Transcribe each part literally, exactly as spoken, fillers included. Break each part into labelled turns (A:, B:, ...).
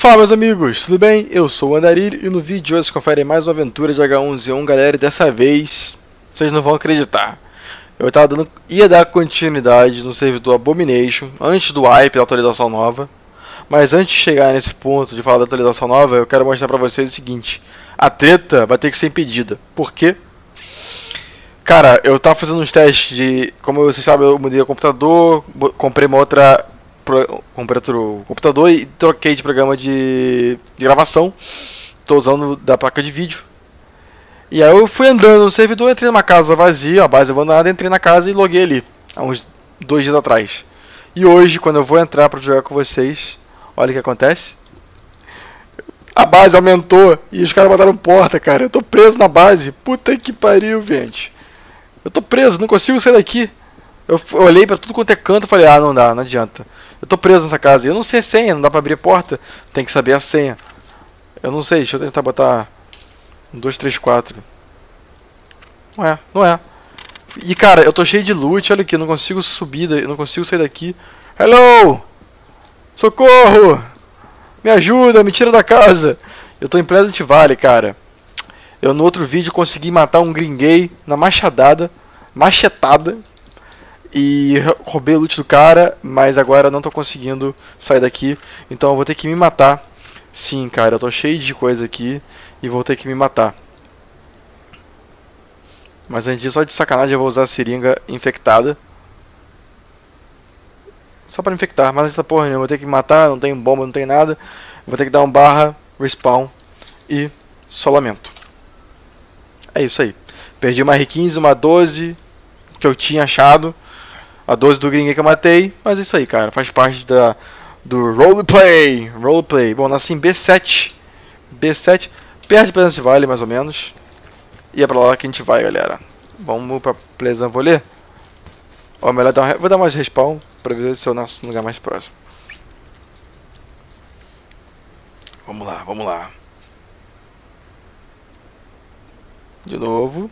A: Fala, meus amigos, tudo bem? Eu sou o Andarilho e no vídeo de hoje vocês conferem mais uma aventura de H um Z um, galera, e dessa vez vocês não vão acreditar. Eu tava dando, ia dar continuidade no servidor Abomination antes do wipe da atualização nova, mas antes de chegar nesse ponto de falar da atualização nova, eu quero mostrar pra vocês o seguinte: a treta vai ter que ser impedida. Por quê? Cara, eu tava fazendo uns testes de, como vocês sabem, eu mudei o computador, comprei uma outra Pro, comprei outro computador e troquei de programa de, de gravação. Estou usando da placa de vídeo. E aí eu fui andando no servidor, entrei numa casa vazia, a base abandonada, entrei na casa e loguei ali, há uns dois dias atrás. E hoje, quando eu vou entrar para jogar com vocês, olha o que acontece. A base aumentou e os caras botaram porta, cara. Eu tô preso na base. Puta que pariu, gente. Eu tô preso, não consigo sair daqui. Eu olhei pra tudo quanto é canto e falei, ah, não dá, não adianta. Eu tô preso nessa casa. Eu não sei a senha, não dá pra abrir a porta. Tem que saber a senha. Eu não sei, deixa eu tentar botar um, dois, três, quatro. Não é, não é. E cara, eu tô cheio de loot, olha aqui, eu não consigo subir, eu não consigo sair daqui. Hello! Socorro! Me ajuda, me tira da casa. Eu tô em Pleasant Valley, cara. Eu no outro vídeo consegui matar um gringuei na machadada, machetada. E roubei o loot do cara, mas agora não tô conseguindo sair daqui. Então eu vou ter que me matar. Sim, cara, eu tô cheio de coisa aqui e vou ter que me matar. Mas antes disso, só de sacanagem, eu vou usar a seringa infectada. Só pra infectar, mas não tem porra nenhuma. Eu vou ter que me matar, não tenho bomba, não tem nada. Vou ter que dar um barra, respawn e solamento. É isso aí. Perdi uma R quinze, uma doze que eu tinha achado. A doze do gringue que eu matei, mas é isso aí, cara, faz parte da, do roleplay, roleplay. Bom, nasci em B sete, B sete, perto de Pleasant Valley, mais ou menos. E é pra lá que a gente vai, galera. Vamos pra Pleasant Valley. Ou melhor, dar uma, vou dar mais respawn, pra ver se eu nasço no lugar mais próximo. Vamos lá, vamos lá. De novo.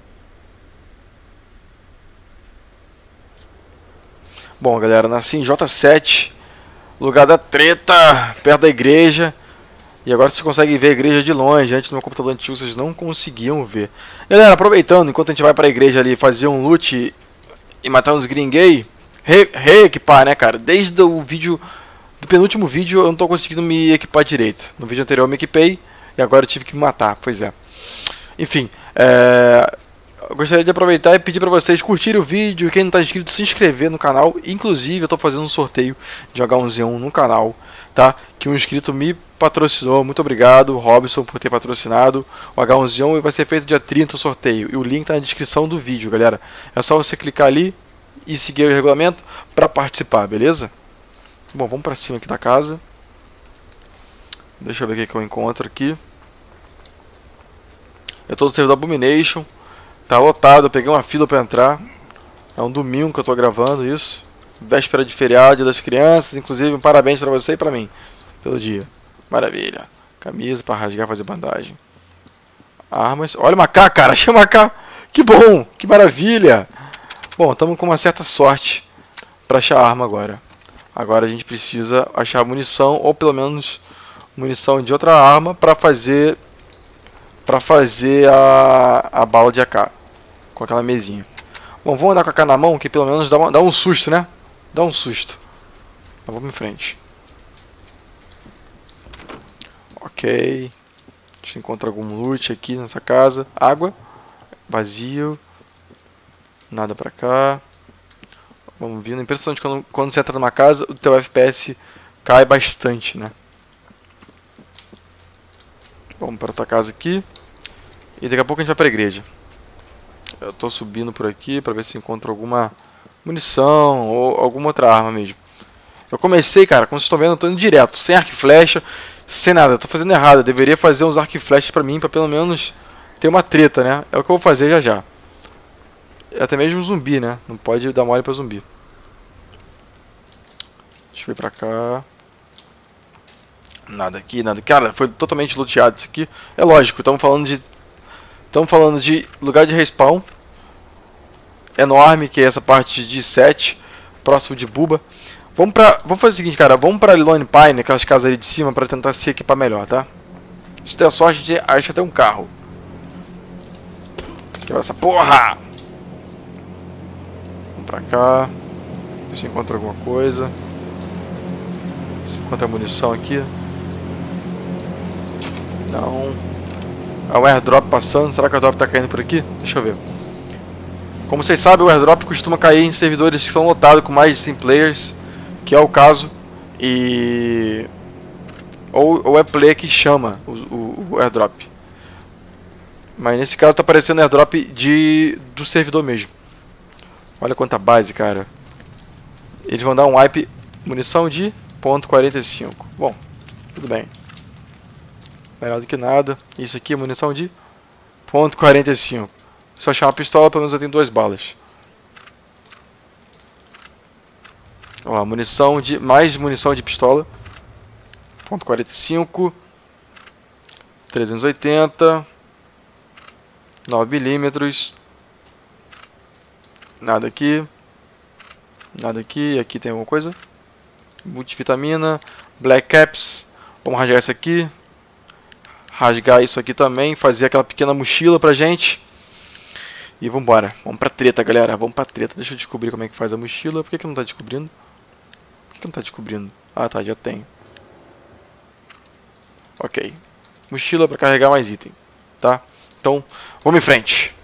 A: Bom, galera, nasci em J sete, lugar da treta, perto da igreja. E agora vocês conseguem ver a igreja de longe. Antes no meu computador antigo vocês não conseguiam ver. Galera, aproveitando, enquanto a gente vai pra igreja ali fazer um loot e matar uns gringuei, re reequipar, né, cara? Desde o vídeo, do penúltimo vídeo eu não tô conseguindo me equipar direito. No vídeo anterior eu me equipei e agora eu tive que me matar, pois é. Enfim, é... eu gostaria de aproveitar e pedir para vocês curtirem o vídeo, quem não está inscrito, se inscrever no canal. Inclusive, eu estou fazendo um sorteio de H um Z um no canal, tá? Que um inscrito me patrocinou. Muito obrigado, Robson, por ter patrocinado o H um Z um. E vai ser feito dia trinta o sorteio. E o link está na descrição do vídeo, galera. É só você clicar ali e seguir o regulamento para participar, beleza? Bom, vamos para cima aqui da casa. Deixa eu ver o que, que eu encontro aqui. Eu estou no servidor Abomination. Tá lotado, eu peguei uma fila pra entrar. É um domingo que eu tô gravando isso. Véspera de feriado, dia das crianças. Inclusive, um parabéns pra você e pra mim pelo dia. Maravilha. Camisa pra rasgar, fazer bandagem. Armas. Olha o Macá, cara. Achei o Macá. Que bom, que maravilha. Bom, estamos com uma certa sorte pra achar arma agora. Agora a gente precisa achar munição, ou pelo menos munição de outra arma pra fazer... Pra fazer a, a bala de A K. Com aquela mesinha. Bom, vamos andar com a A K na mão, que pelo menos dá, uma, dá um susto, né? Dá um susto. Então vamos em frente. Ok. A gente encontra algum loot aqui nessa casa. Água. Vazio. Nada pra cá. Vamos vindo. Impressionante quando, quando você entra numa casa, o teu F P S cai bastante, né? Vamos para outra casa aqui. E daqui a pouco a gente vai para a igreja. Eu estou subindo por aqui para ver se encontro alguma munição ou alguma outra arma mesmo. Eu comecei, cara, como vocês estão vendo, eu estou indo direto, sem arco e flecha, sem nada. Estou fazendo errado, eu deveria fazer uns arco e flechas para mim, para pelo menos ter uma treta, né? É o que eu vou fazer já já. Até mesmo zumbi, né? Não pode dar mole para zumbi. Deixa eu vir para cá. Nada aqui, nada. Cara, foi totalmente luteado isso aqui. É lógico, estamos falando de... Estamos falando de lugar de respawn enorme, que é essa parte de sete, próximo de Buba. Vamos pra... Vamos fazer o seguinte, cara. Vamos pra Lone Pine, aquelas casas ali de cima, pra tentar se equipar melhor, tá? Se der sorte, a gente acha até um carro. Quebra essa porra! Vamos pra cá. Ver se encontra alguma coisa. Se encontra munição aqui. Não. É um airdrop passando. Será que o airdrop tá caindo por aqui? Deixa eu ver. Como vocês sabem, o airdrop costuma cair em servidores que estão lotados com mais de cem players, que é o caso. E... Ou, ou é player que chama o, o, o airdrop. Mas nesse caso tá aparecendo airdrop de, do servidor mesmo. Olha quanta base, cara. Eles vão dar um wipe. Munição de ponto quarenta e cinco. Bom, tudo bem. Melhor do que nada. Isso aqui é munição de ponto quarenta e cinco. Se eu achar uma pistola, pelo menos eu tenho duas balas. Ó, munição de... Mais munição de pistola. ponto quarenta e cinco. trezentos e oitenta. nove milímetros. Nada aqui. Nada aqui. Aqui tem alguma coisa. Multivitamina. Black Caps. Vamos rasgar isso aqui. Rasgar isso aqui também. Fazer aquela pequena mochila pra gente. E vambora. Vamos pra treta, galera. Vamos pra treta. Deixa eu descobrir como é que faz a mochila. Por que que não tá descobrindo? Por que que não tá descobrindo? Ah, tá. Já tem. Ok. Mochila pra carregar mais item. Tá? Então, vamos em frente.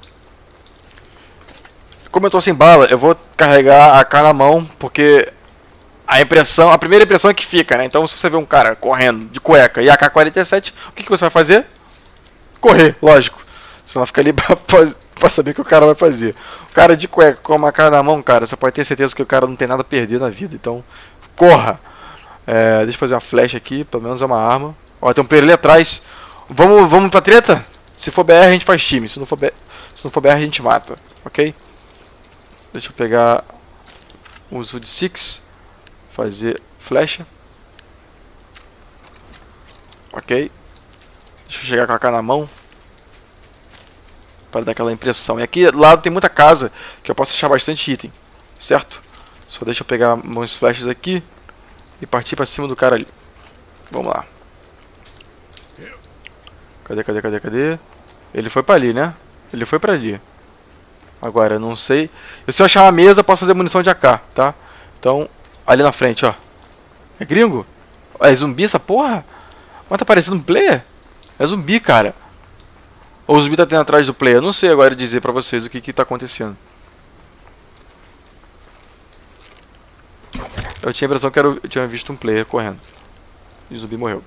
A: Como eu tô sem bala, eu vou carregar a A K na mão, porque a impressão, a primeira impressão é que fica, né? Então, se você vê um cara correndo de cueca e A K quarenta e sete, o que que você vai fazer? Correr, lógico. Você não fica ali pra, pra saber o que o cara vai fazer. O cara de cueca com uma A K na mão, cara, você pode ter certeza que o cara não tem nada a perder na vida. Então, corra. É, deixa eu fazer uma flecha aqui, pelo menos é uma arma. Ó, tem um player ali atrás. Vamos, vamos pra treta? Se for B R, a gente faz time. Se não for B R, se não for B R, a gente mata. Ok? Deixa eu pegar o uso de six. Fazer flecha. Ok. Deixa eu chegar com a A K na mão. Para dar aquela impressão. E aqui do lado tem muita casa que eu posso achar bastante item. Certo? Só deixa eu pegar umas flechas aqui. E partir pra cima do cara ali. Vamos lá. Cadê, cadê, cadê, cadê? Ele foi pra ali, né? Ele foi pra ali. Agora, eu não sei. E se eu achar uma mesa, posso fazer munição de A K, tá? Então, ali na frente, ó. É gringo? É zumbi essa porra? Mas tá parecendo um player? É zumbi, cara. Ou o zumbi tá tendo atrás do player? Eu não sei agora dizer pra vocês o que que tá acontecendo. Eu tinha a impressão que era, eu tinha visto um player correndo. E o zumbi morreu.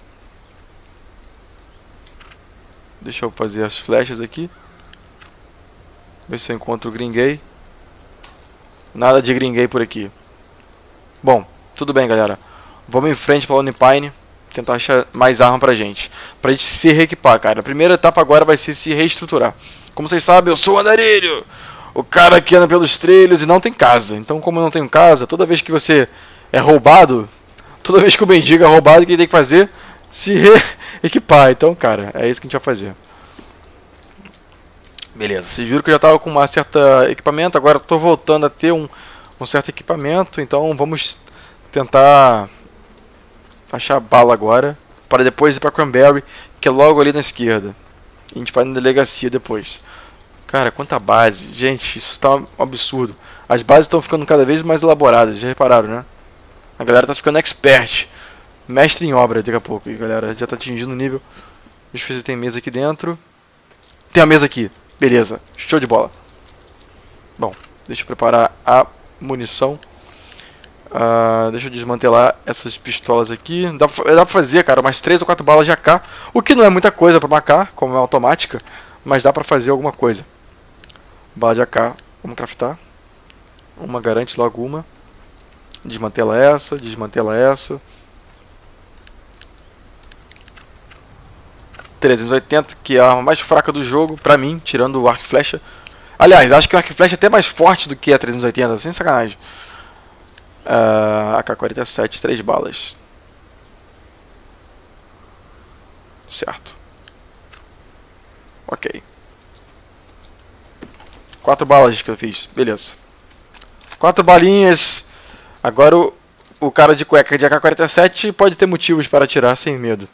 A: Deixa eu fazer as flechas aqui. Ver se eu encontro o gringuei. Nada de gringuei por aqui. Bom, tudo bem, galera. Vamos em frente pra Lone Pine. Tentar achar mais arma pra gente. Pra gente se reequipar, cara. A primeira etapa agora vai ser se reestruturar. Como vocês sabem, eu sou o Andarilho. O cara que anda pelos trilhos e não tem casa. Então, como eu não tenho casa, toda vez que você é roubado, toda vez que o mendigo é roubado, o que tem que fazer? Se reequipar. Então, cara, é isso que a gente vai fazer. Beleza, vocês viram que eu já estava com uma certa equipamento, agora estou voltando a ter um, um certo equipamento, então vamos tentar achar bala agora, para depois ir para Cranberry, que é logo ali na esquerda. E a gente vai na delegacia depois. Cara, quanta base, gente, isso está um absurdo. As bases estão ficando cada vez mais elaboradas, já repararam, né? A galera tá ficando expert, mestre em obra daqui a pouco, e galera já está atingindo o nível. Deixa eu ver se tem mesa aqui dentro. Tem a mesa aqui. Beleza, show de bola. Bom, deixa eu preparar a munição. Uh, deixa eu desmantelar essas pistolas aqui. Dá pra, dá pra fazer, cara, umas três ou quatro balas de A K. O que não é muita coisa pra uma A K, como é automática. Mas dá pra fazer alguma coisa. Bala de A K, vamos craftar. Uma garante logo uma. Desmantela essa, desmantela essa. trezentos e oitenta, que é a arma mais fraca do jogo, pra mim, tirando o arco e flecha. Aliás, acho que o arco e flecha é até mais forte do que a trezentos e oitenta, sem sacanagem. Uh, A K quarenta e sete, três balas. Certo. Ok. quatro balas que eu fiz, beleza. quatro balinhas. Agora o, o cara de cueca de A K quarenta e sete pode ter motivos para atirar sem medo.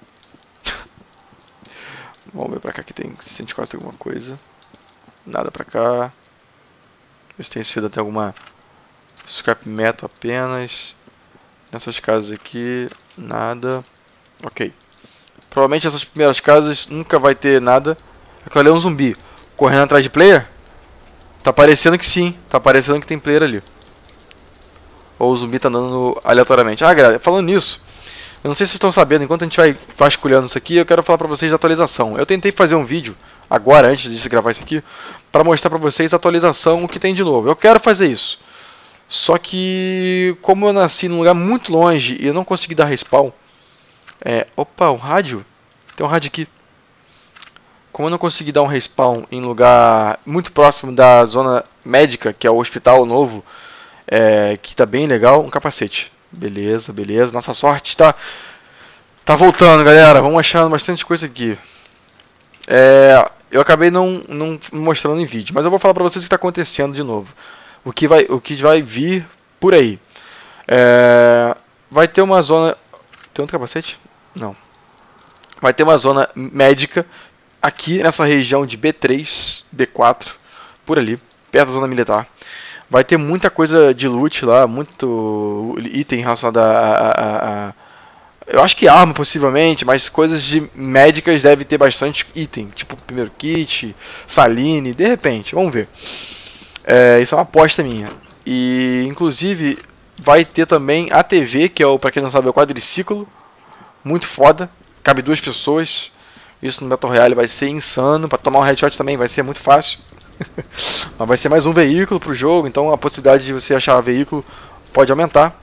A: Vamos ver pra cá que tem, se a gente encosta alguma coisa. Nada pra cá. Ver se tem sido até alguma scrap metal apenas. Nessas casas aqui, nada. Ok. Provavelmente essas primeiras casas nunca vai ter nada. Aquilo ali é um zumbi correndo atrás de player? Tá parecendo que sim. Tá parecendo que tem player ali. Ou o zumbi tá andando aleatoriamente. Ah, galera, falando nisso, eu não sei se vocês estão sabendo, enquanto a gente vai vasculhando isso aqui, eu quero falar pra vocês da atualização. Eu tentei fazer um vídeo, agora, antes de gravar isso aqui, pra mostrar pra vocês a atualização, o que tem de novo. Eu quero fazer isso. Só que, como eu nasci num lugar muito longe e eu não consegui dar respawn... É, opa, um rádio? Tem um rádio aqui. Como eu não consegui dar um respawn em lugar muito próximo da zona médica, que é o hospital novo, é, que tá bem legal, um capacete. Beleza, beleza. Nossa sorte tá, tá voltando, galera. Vamos achando bastante coisa aqui. É, eu acabei não, não mostrando em vídeo, mas eu vou falar pra vocês o que tá acontecendo de novo. O que vai, o que vai vir por aí. É, vai ter uma zona... Tem outro capacete? Não. Vai ter uma zona médica aqui nessa região de B três, B quatro, por ali, perto da zona militar. Vai ter muita coisa de loot lá, muito item relacionado a, a, a, a... Eu acho que arma, possivelmente, mas coisas de médicas deve ter bastante item. Tipo, primeiro kit, saline, de repente, vamos ver. É, isso é uma aposta minha. E, inclusive, vai ter também a T V, que é o, pra quem não sabe, é o quadriciclo. Muito foda, cabe duas pessoas. Isso no Battle Royale vai ser insano. Pra tomar um headshot também vai ser muito fácil. Mas vai ser mais um veículo pro jogo, então a possibilidade de você achar veículo pode aumentar.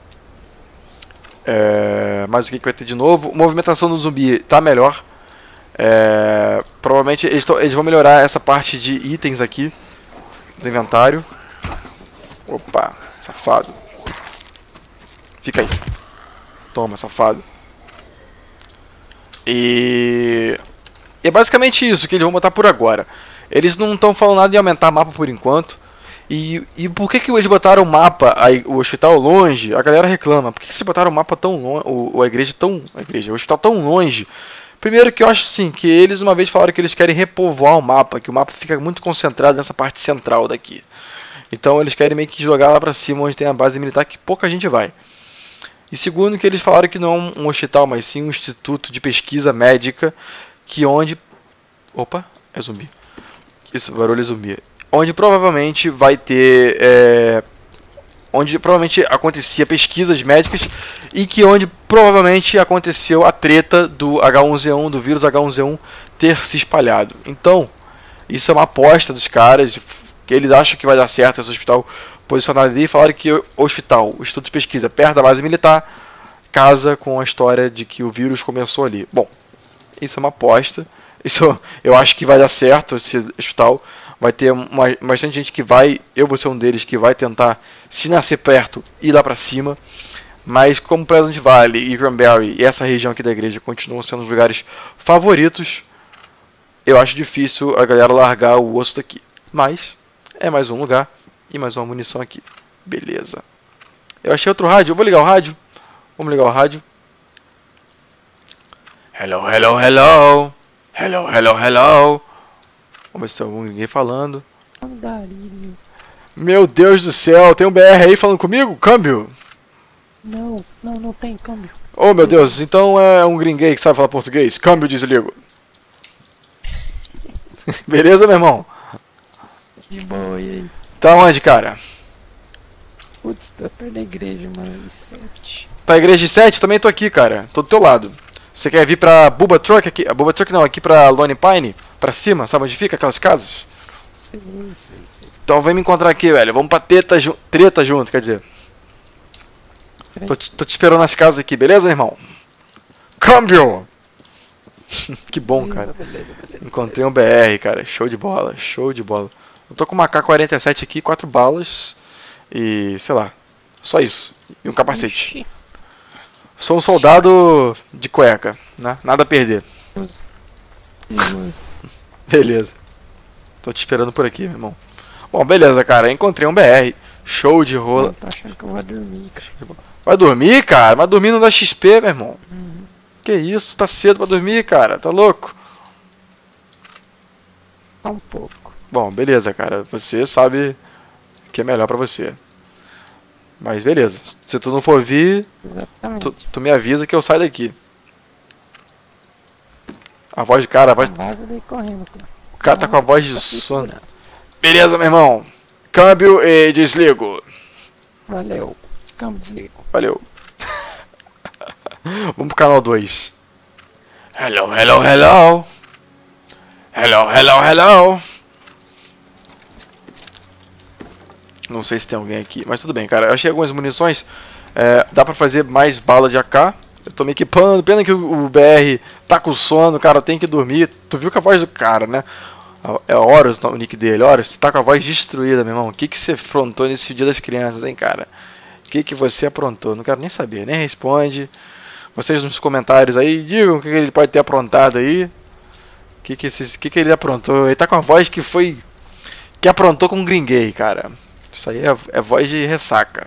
A: É, mas o que, que vai ter de novo? Movimentação do zumbi tá melhor. É, provavelmente eles, tão, eles vão melhorar essa parte de itens aqui do inventário. Opa, safado. Fica aí. Toma, safado. E é basicamente isso que eles vão botar por agora. Eles não estão falando nada de aumentar mapa por enquanto. E, e por que que eles botaram o mapa, a, o hospital longe? A galera reclama. Por que que vocês botaram o mapa tão longe, o, a igreja tão, a igreja, o hospital tão longe? Primeiro que eu acho assim, que eles uma vez falaram que eles querem repovoar o mapa, que o mapa fica muito concentrado nessa parte central daqui. Então eles querem meio que jogar lá pra cima, onde tem a base militar, que pouca gente vai. E segundo que eles falaram que não é um hospital, mas sim um instituto de pesquisa médica, que onde... Opa, é zumbi. Isso, barulho é zumbi. Onde provavelmente vai ter... É... Onde provavelmente acontecia pesquisas médicas e que onde provavelmente aconteceu a treta do H um Z um, do vírus H um Z um ter se espalhado. Então, isso é uma aposta dos caras, que eles acham que vai dar certo esse hospital posicionado ali, e falaram que o hospital, o Instituto de Pesquisa, perto da base militar, casa com a história de que o vírus começou ali. Bom, isso é uma aposta. Isso, eu acho que vai dar certo esse hospital. Vai ter uma, bastante gente que vai, eu vou ser um deles, que vai tentar, se nascer perto, ir lá pra cima. Mas como Pleasant Valley e Granbury e essa região aqui da igreja continuam sendo os lugares favoritos, eu acho difícil a galera largar o osso daqui. Mas é mais um lugar e mais uma munição aqui. Beleza. Eu achei outro rádio. Eu vou ligar o rádio. Vamos ligar o rádio. Hello, hello, hello. Hello, hello, hello. Vamos ver se tem alguém falando.
B: Andarilho.
A: Meu Deus do céu, tem um B R aí falando comigo? Câmbio?
B: Não, não, não tem câmbio.
A: Oh, meu Deus, então é um gringuei que sabe falar português. Câmbio, desligo. Beleza, meu irmão?
B: De boa, e aí?
A: Tá onde, cara?
B: Putz, tô perto da igreja, mano, de sete.
A: Tá igreja de sete? Também tô aqui, cara. Tô do teu lado. Você quer vir pra Bubba Truck aqui? A Bubba Truck não, aqui pra Lone Pine? Pra cima, sabe onde fica aquelas casas?
B: Sei, sei, sei.
A: Então vem me encontrar aqui, velho. Vamos pra treta, ju treta junto, quer dizer. Tô te, tô te esperando nas casas aqui, beleza, irmão? Câmbio! Que bom,
B: Beleza,
A: cara.
B: beleza, beleza,
A: Encontrei um B R, cara. Show de bola, show de bola. Eu tô com uma K quarenta e sete aqui, quatro balas e, sei lá, só isso. E um capacete.
B: Ixi.
A: Sou um soldado de cueca, né? Nada a perder.
B: Perigoso.
A: Beleza. Tô te esperando por aqui, meu irmão. Bom, beleza, cara. Encontrei um B R. Show de rola.
B: Eu tô achando que eu vou dormir, cara.
A: Vai dormir, cara? Vai dormir não dá X P, meu irmão. Uhum. Que isso? Tá cedo pra dormir, cara. Tá louco?
B: Tá um pouco.
A: Bom, beleza, cara. Você sabe que é melhor pra você. Mas beleza. Se tu não for vir, tu, tu me avisa que eu saio daqui. A voz de cara, a voz...
B: correndo,
A: o cara tá com a voz de sono. Beleza, meu irmão. Câmbio e desligo.
B: Valeu. Câmbio e desligo.
A: Valeu. Vamos pro canal dois. Hello, hello, hello. Hello, hello, hello. Não sei se tem alguém aqui, mas tudo bem, cara. Eu achei algumas munições. É, dá pra fazer mais bala de A K. Eu tô me equipando. Pena que o, o B R tá com sono, cara. Tem que dormir. Tu viu com a voz do cara, né? É Horus o nick dele. Horus, você tá com a voz destruída, meu irmão. O que, que você aprontou nesse dia das crianças, hein, cara? O que, que você aprontou? Não quero nem saber, nem responde. Vocês nos comentários aí, digam o que, que ele pode ter aprontado aí. O que, que, esses, que, que ele aprontou? Ele tá com a voz que foi... que aprontou com um gringuei, cara. Isso aí é, é voz de ressaca.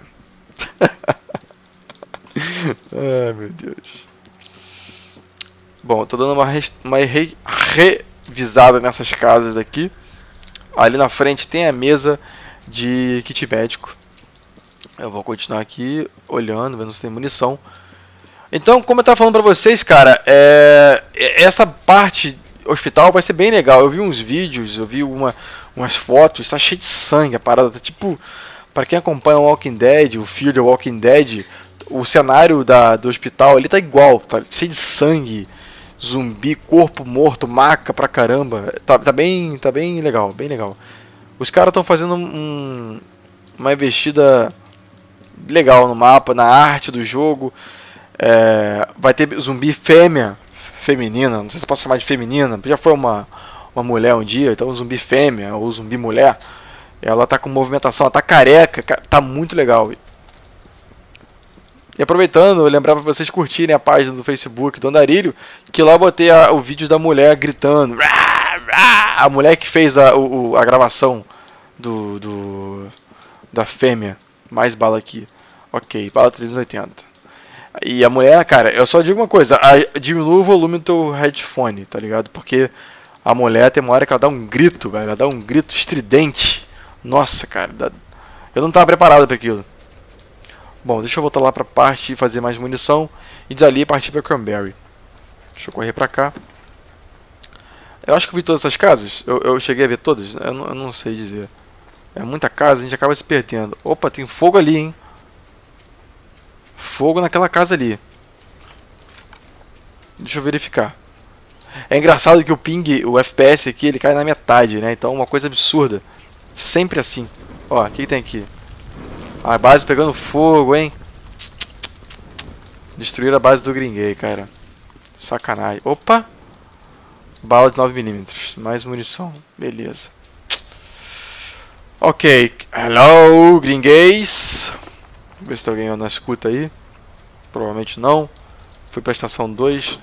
A: Ai, meu Deus. Bom, tô dando uma, re, uma re, revisada nessas casas aqui. Ali na frente tem a mesa de kit médico. Eu vou continuar aqui olhando, vendo se tem munição. Então, como eu tava falando pra vocês, cara, é, essa parte hospital vai ser bem legal. Eu vi uns vídeos, eu vi uma, umas fotos, tá cheio de sangue a parada. Tá tipo, pra quem acompanha o Walking Dead, o Fear the Walking Dead, o cenário da, do hospital ali tá igual, tá cheio de sangue, zumbi, corpo morto, maca pra caramba. Tá, tá, bem, tá bem legal, bem legal. Os caras estão fazendo um, uma investida legal no mapa, na arte do jogo. É, vai ter zumbi fêmea, feminina, não sei se eu posso chamar de feminina, já foi uma, uma mulher um dia, então zumbi fêmea ou zumbi mulher. Ela tá com movimentação, ela tá careca, tá muito legal. E aproveitando, eu lembrar pra vocês curtirem a página do Facebook do Andarilho, que lá eu botei a, o vídeo da mulher gritando. A mulher que fez a, o, a gravação do, do da fêmea. Mais bala aqui. Ok, bala trezentos e oitenta. E a mulher, cara, eu só digo uma coisa, a, diminua o volume do teu headphone, tá ligado? Porque a mulher tem uma hora que ela dá um grito, velho, ela dá um grito estridente. Nossa, cara, dá... eu não tava preparado para aquilo. Bom, deixa eu voltar lá pra parte e fazer mais munição. E dali partir pra Cranberry. Deixa eu correr pra cá. Eu acho que eu vi todas essas casas. Eu, eu cheguei a ver todas? Eu não, eu não sei dizer. É muita casa, a gente acaba se perdendo. Opa, tem fogo ali, hein? Fogo naquela casa ali. Deixa eu verificar. É engraçado que o ping, o F P S aqui, ele cai na metade, né? Então é uma coisa absurda. Sempre assim. Ó, o que, que tem aqui? A base pegando fogo, hein? Destruir a base do Gringuei, cara. Sacanagem. Opa! Bala de nove milímetros. Mais munição. Beleza. Ok. Hello, Gringueis. Vamos ver se tem alguém na escuta aí. Provavelmente não. Fui pra estação dois.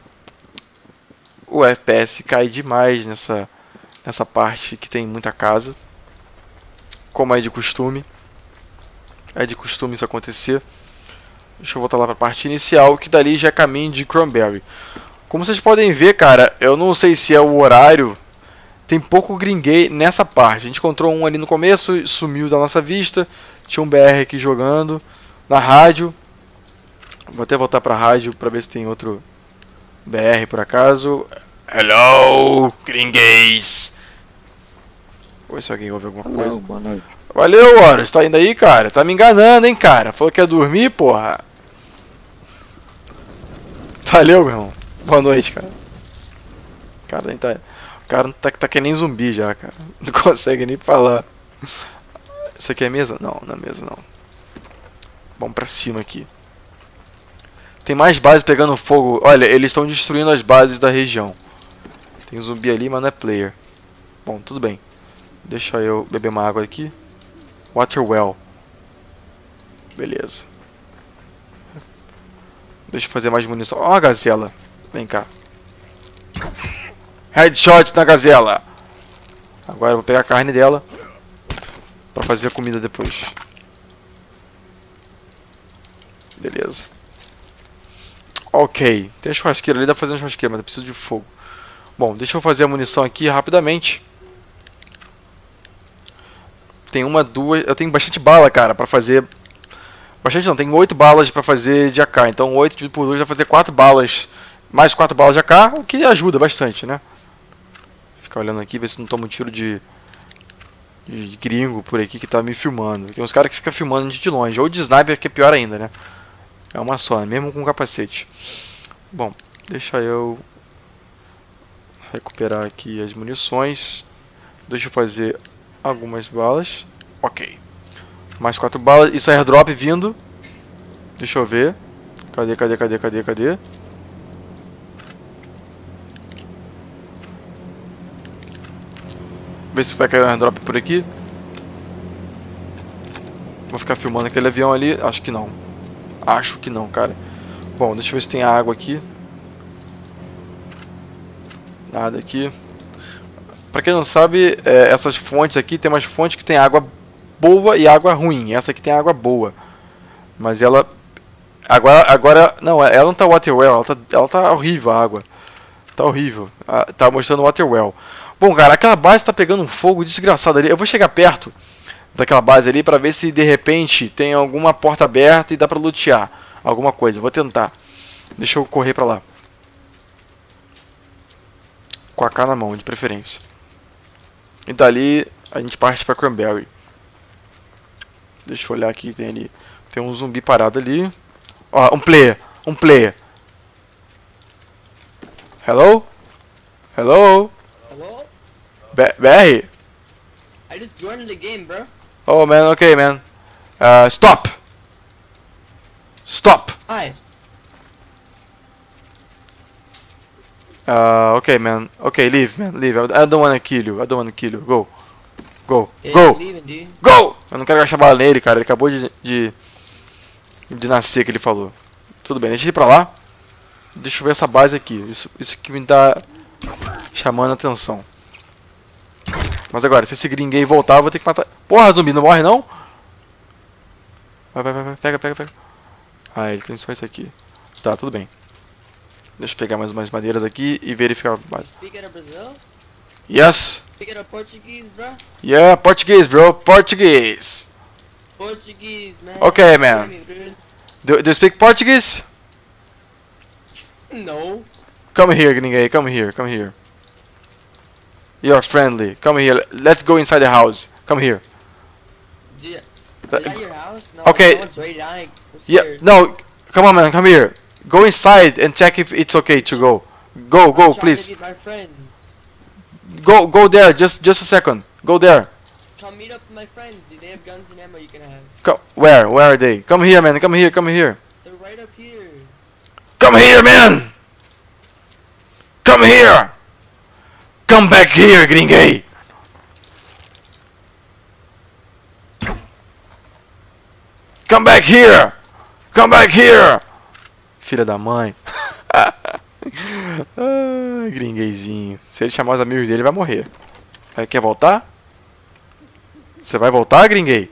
A: O F P S cai demais nessa, nessa parte que tem muita casa. Como é de costume. É de costume isso acontecer. Deixa eu voltar lá para a parte inicial, que dali já é caminho de Cranberry. Como vocês podem ver, cara, eu não sei se é o horário. Tem pouco gringuei nessa parte. A gente encontrou um ali no começo e sumiu da nossa vista. Tinha um B R aqui jogando na rádio. Vou até voltar para a rádio para ver se tem outro B R por acaso. Hello, gringueis. Vou ver se alguém ouve alguma
B: Hello,
A: coisa.
B: Boa noite.
A: Valeu, Horus. Tá indo aí, cara? Tá me enganando, hein, cara? Falou que ia dormir, porra. Valeu, meu irmão. Boa noite, cara. O cara, tá, o cara tá, tá que nem zumbi já, cara. Não consegue nem falar. Isso aqui é mesa? Não, não é mesa, não. Vamos pra cima aqui. Tem mais bases pegando fogo. Olha, eles estão destruindo as bases da região. Tem um zumbi ali, mas não é player. Bom, tudo bem. Deixa eu beber uma água aqui. Water well. Beleza. Deixa eu fazer mais munição. Ó, a gazela. Vem cá. Headshot na gazela. Agora eu vou pegar a carne dela pra fazer a comida depois. Beleza. Ok. Tem a churrasqueira ali, dá pra fazer uma churrasqueira, mas eu preciso de fogo. Bom, deixa eu fazer a munição aqui rapidamente. Tem uma, duas... Eu tenho bastante bala, cara, pra fazer... Bastante não, tem oito balas pra fazer de A K. Então oito dividido por dois vai fazer quatro balas. Mais quatro balas de A K, o que ajuda bastante, né? Ficar olhando aqui, ver se não toma um tiro de... de gringo por aqui que tá me filmando. Tem uns caras que ficam filmando de longe. Ou de sniper, que é pior ainda, né? É uma só, mesmo com capacete. Bom, deixa eu... recuperar aqui as munições. Deixa eu fazer algumas balas. Ok. Mais quatro balas. Isso é airdrop vindo. Deixa eu ver. Cadê, cadê, cadê, cadê, cadê? Ver se vai cair um airdrop por aqui. Vou ficar filmando aquele avião ali. Acho que não. Acho que não, cara. Bom, deixa eu ver se tem água aqui. Nada aqui. Pra quem não sabe, é, essas fontes aqui, tem umas fontes que tem água boa e água ruim. Essa aqui tem água boa. Mas ela... Agora, agora não, ela não tá waterwell, ela tá, ela tá horrível a água. Tá horrível. Ah, tá mostrando waterwell. Bom, cara, aquela base tá pegando um fogo desgraçado ali. Eu vou chegar perto daquela base ali pra ver se de repente tem alguma porta aberta e dá pra lutear alguma coisa. Vou tentar. Deixa eu correr pra lá. Com a A K na mão, de preferência. E dali a gente parte pra Cranberry. Deixa eu olhar aqui, tem ali. Tem um zumbi parado ali. Ó, um player. Um player. Hello? Hello?
C: Hello?
A: B BR?
C: I just joined the game, bro.
A: Oh man, okay man. Uh, stop! Stop!
C: Hi.
A: Uh, okay man. Okay, leave man, leave. I don't wanna kill you. I don't wanna kill you. Go. Go.
C: Yeah,
A: Go!
C: you're leaving, dude.
A: Go! Eu não quero gastar bala nele, cara. Ele acabou de, de... De nascer, que ele falou. Tudo bem, deixa ele ir pra lá. Deixa eu ver essa base aqui. Isso, isso que me tá chamando a atenção. Mas agora, se esse gringuei voltar, eu vou ter que matar... Porra, zumbi, não morre não? Vai, vai, vai, vai. Pega, pega, pega. Ah, ele tem só isso aqui. Tá, tudo bem. Deixa eu pegar mais umas madeiras aqui e verificar a base.
C: Speaking of Brazil?
A: Yes!
C: Speaking of Portuguese, bro?
A: Yeah, Portuguese, bro. Portuguese.
C: Portuguese, man.
A: Okay, man.
C: Show me, dude.
A: Do, do you speak Portuguese?
C: No.
A: Come here, gringuei. Come here, come here. You're friendly. Come here. Let's go inside the house. Come here.
C: Is
A: Uh,
C: that your house? No,
A: okay.
C: no one's right now. I'm
A: Yeah,
C: scared.
A: no, come on, man, come here. Go inside and check if it's okay to go. Go, go,
C: I'm trying
A: please.
C: to meet my friends.
A: Go, go there. Just, just a second. Go there.
C: Come meet up with my friends. They have guns and ammo you can have.
A: Co where? Where are they? Come here, man. Come here. Come here.
C: They're right up here.
A: Come here, man. Come here. Come back here, gringuei. Come back here. Come back here. Filha da mãe. Ai, gringueizinho. Se ele chamar os amigos dele, ele vai morrer. Aí, quer voltar? Você vai voltar, gringuei?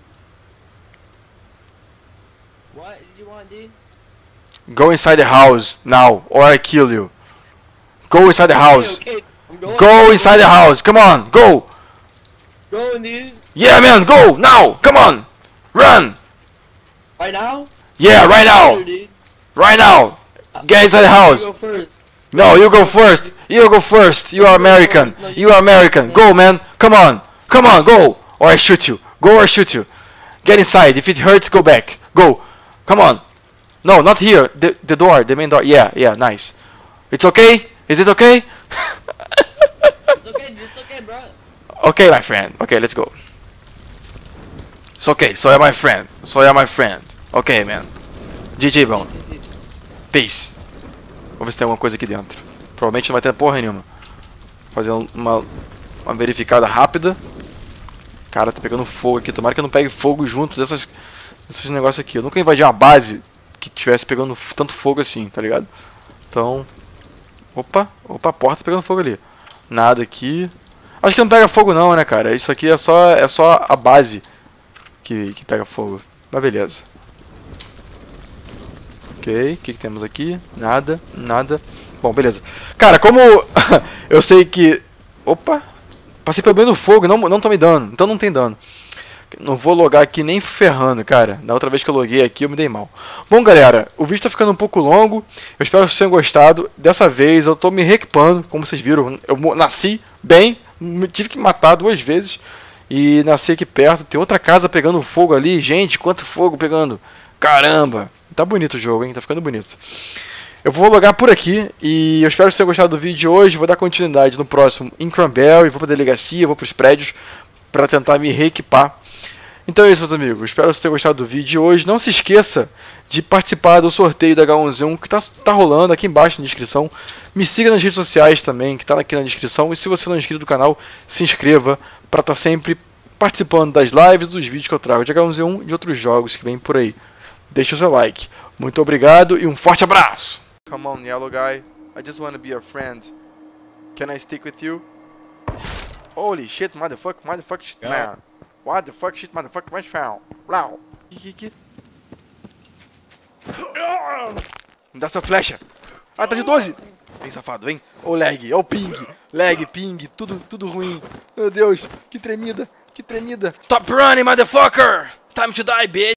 C: What did you want, dude?
A: Go inside the house now, or I kill you. Go inside the house.
C: Okay, okay. I'm going.
A: Go inside the house. Come on, go.
C: Going, dude.
A: Yeah, man, go now. Come on, run.
C: Right now?
A: Yeah, right now.
C: Here, dude.
A: Right now. Get inside the house.
C: You go first.
A: No, you go first. You go first. You are American. You are American. Go, man. Come on. Come on, go. Or I shoot you. Go or I shoot you. Get inside. If it hurts, go back. Go. Come on. No, not here. The the door. The main door. Yeah, yeah, nice. It's okay? Is it okay?
C: It's okay, dude. It's okay, bro.
A: Okay, my friend. Okay, let's go. It's okay. So you're my friend. So you're my friend. Okay, man. G G, bro.
C: Yes, yes, yes.
A: Peace. Vamos ver se tem alguma coisa aqui dentro. Provavelmente não vai ter porra nenhuma. Fazer uma, uma verificada rápida. Cara, tá pegando fogo aqui. Tomara que eu não pegue fogo junto dessas, desses negócios aqui. Eu nunca invadi uma base que tivesse pegando tanto fogo assim, tá ligado? Então... Opa, opa, a porta tá pegando fogo ali. Nada aqui. Acho que não pega fogo não, né, cara? Isso aqui é só, é só a base que, que pega fogo. Mas beleza. Ok, o que, que temos aqui? Nada, nada. Bom, beleza. Cara, como eu sei que... Opa! Passei pelo meio do fogo, não, não tomei dano, então não tem dano. Não vou logar aqui nem ferrando, cara. Da outra vez que eu loguei aqui eu me dei mal. Bom, galera, o vídeo tá ficando um pouco longo. Eu espero que vocês tenham gostado. Dessa vez eu tô me reequipando, como vocês viram. Eu nasci bem, me tive que matar duas vezes. E nasci aqui perto. Tem outra casa pegando fogo ali. Gente, quanto fogo pegando. Caramba. Tá bonito o jogo, hein? Tá ficando bonito. Eu vou logar por aqui. E eu espero que vocês tenham gostado do vídeo de hoje. Vou dar continuidade no próximo em Cranberry. Vou pra delegacia, vou pros prédios para tentar me reequipar. Então é isso, meus amigos. Espero que vocês tenham gostado do vídeo de hoje. Não se esqueça de participar do sorteio da H um Z um que está tá rolando aqui embaixo na descrição. Me siga nas redes sociais também, que está aqui na descrição. E se você não é inscrito no canal, se inscreva para estar tá sempre participando das lives, dos vídeos que eu trago de H um Z um e de outros jogos que vem por aí. Deixe o seu like. Muito obrigado e um forte abraço! Come on, yellow guy. I just want to be your friend. Can I stick with you? Holy shit, motherfucker, motherfucker, shit, man. What the fuck, shit, motherfucker, man, found. Wow. Que, que, que? Me dá essa flecha. Ah, tá de doze. Vem, safado, vem. Ô, lag, ô, ping. Lag, ping, tudo, tudo ruim. Meu Deus, que tremida, que tremida. Stop running, motherfucker. Time to die, bitch.